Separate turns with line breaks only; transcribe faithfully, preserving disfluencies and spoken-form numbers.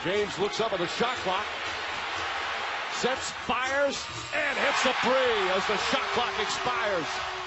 James looks up at the shot clock. Sets, fires, and hits the three as the shot clock expires.